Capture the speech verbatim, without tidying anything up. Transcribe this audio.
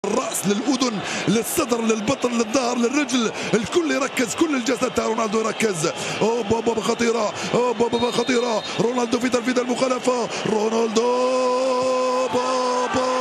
الراس للاذن للصدر للبطن للظهر للرجل، الكل يركز، كل الجسد تاع رونالدو يركز. او بابا خطيره، او بابا خطيره، رونالدو في تنفيذ المخالفه، رونالدو بابا